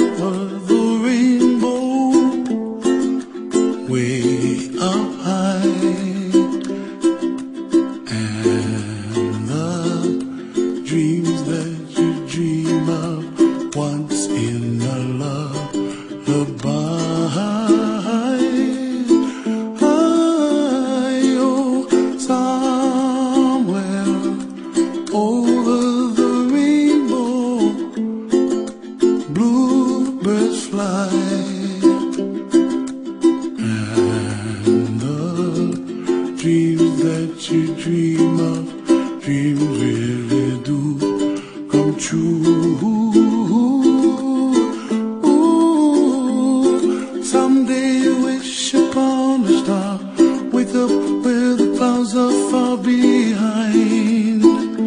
the rainbow, way up high, and the dreams that you dream of once in a lullaby. Over the rainbow, bluebirds fly, and the dreams that you dream of, dreams really do come true. Ooh, someday you wish upon a star, wake up where the clouds are far behind.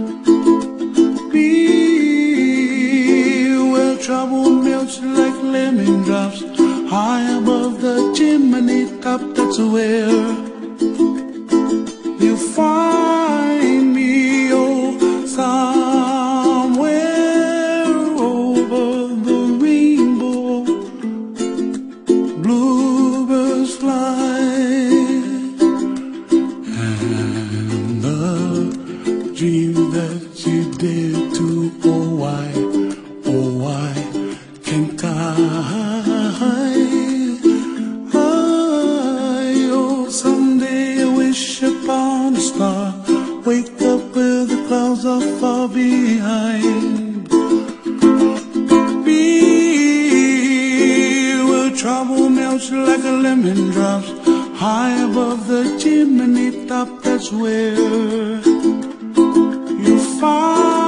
Trouble melts like lemon drops high above the chimney top. That's where you find me, oh, somewhere over the rainbow, bluebirds fly, and the dream that you dare to, oh why can't I? Oh, someday I wish upon a star, wake up where the clouds are far behind. Be where trouble melts like a lemon drops high above the chimney top. That's where you find